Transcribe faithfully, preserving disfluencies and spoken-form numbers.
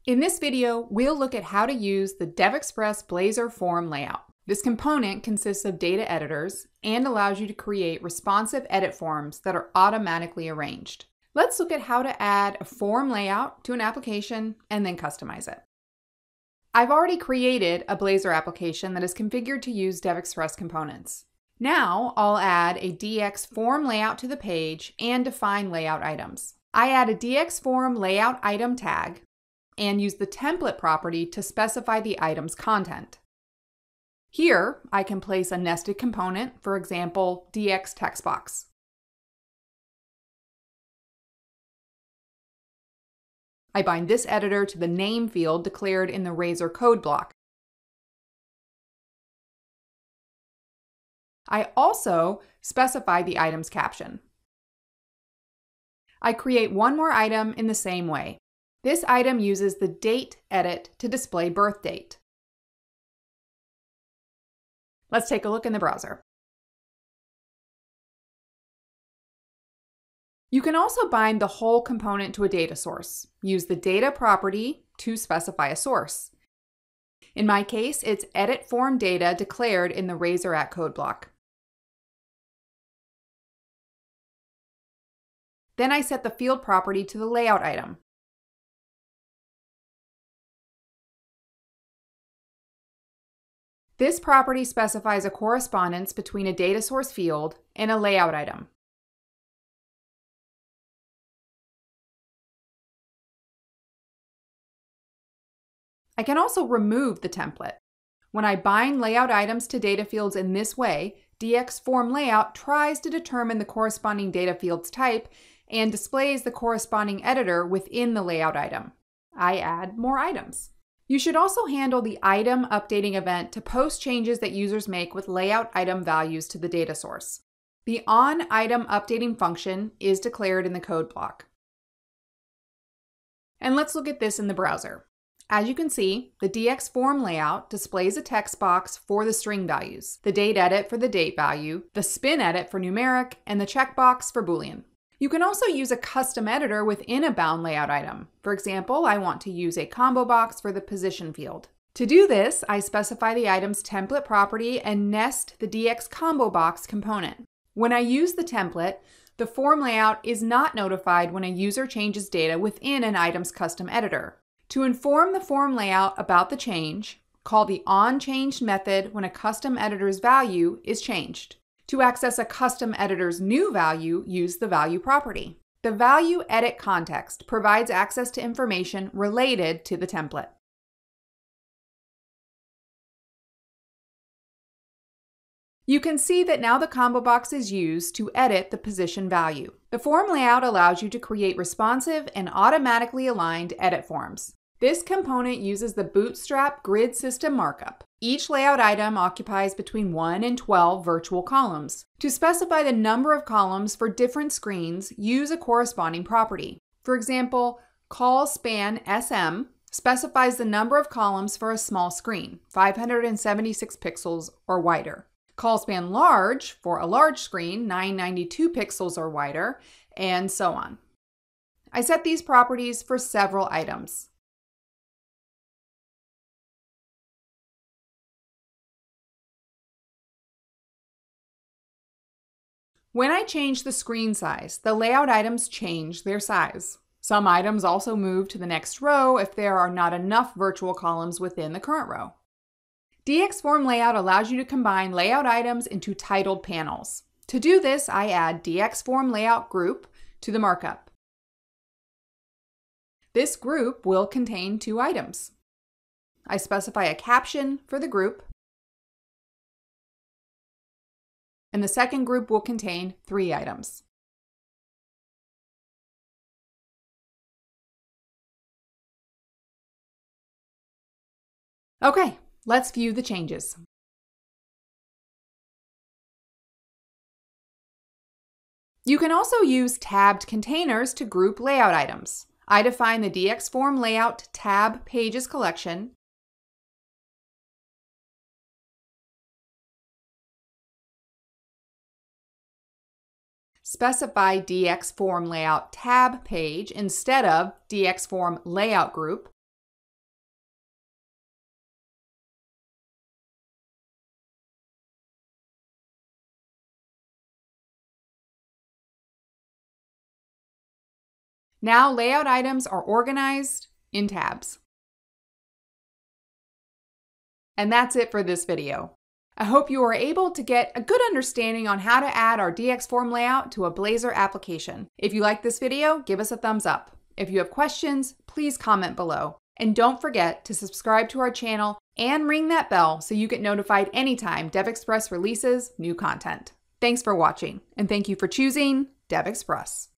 In this video, we'll look at how to use the DevExpress Blazor Form Layout. This component consists of data editors and allows you to create responsive edit forms that are automatically arranged. Let's look at how to add a form layout to an application and then customize it. I've already created a Blazor application that is configured to use DevExpress components. Now I'll add a D X form layout to the page and define layout items. I add a D X form layout item tag and use the template property to specify the item's content. Here, I can place a nested component, for example, D X text box. I bind this editor to the name field declared in the Razor code block. I also specify the item's caption. I create one more item in the same way. This item uses the date edit to display birth date. Let's take a look in the browser. You can also bind the whole component to a data source. Use the data property to specify a source. In my case, it's edit form data declared in the Razor at code block. Then I set the field property to the layout item. This property specifies a correspondence between a data source field and a layout item. I can also remove the template. When I bind layout items to data fields in this way, D X Form Layout tries to determine the corresponding data field's type and displays the corresponding editor within the layout item. I add more items. You should also handle the item updating event to post changes that users make with layout item values to the data source. The onItemUpdating function is declared in the code block. And let's look at this in the browser. As you can see, the D X form layout displays a text box for the string values, the date edit for the date value, the spin edit for numeric, and the checkbox for Boolean. You can also use a custom editor within a bound layout item. For example, I want to use a combo box for the position field. To do this, I specify the item's template property and nest the D X combo box component. When I use the template, the form layout is not notified when a user changes data within an item's custom editor. To inform the form layout about the change, call the onChanged method when a custom editor's value is changed. To access a custom editor's new value, use the value property. The value edit context provides access to information related to the template. You can see that now the combo box is used to edit the position value. The form layout allows you to create responsive and automatically aligned edit forms. This component uses the Bootstrap grid system markup. Each layout item occupies between one and twelve virtual columns. To specify the number of columns for different screens, use a corresponding property. For example, callSpanSM specifies the number of columns for a small screen, five hundred seventy-six pixels or wider. CallSpanLarge for a large screen, nine hundred ninety-two pixels or wider, and so on. I set these properties for several items. When I change the screen size, the layout items change their size. Some items also move to the next row if there are not enough virtual columns within the current row. D X Form Layout allows you to combine layout items into titled panels. To do this, I add D X Form Layout Group to the markup. This group will contain two items. I specify a caption for the group, and the second group will contain three items. Okay, let's view the changes. You can also use tabbed containers to group layout items. I define the D X Form Layout tab pages collection specify D X Form Layout tab page instead of D X Form Layout group, Now layout items are organized in tabs. And that's it for this video. I hope you are able to get a good understanding on how to add our D X form layout to a Blazor application. If you like this video, give us a thumbs up. If you have questions, please comment below. And don't forget to subscribe to our channel and ring that bell so you get notified anytime DevExpress releases new content. Thanks for watching, and thank you for choosing DevExpress.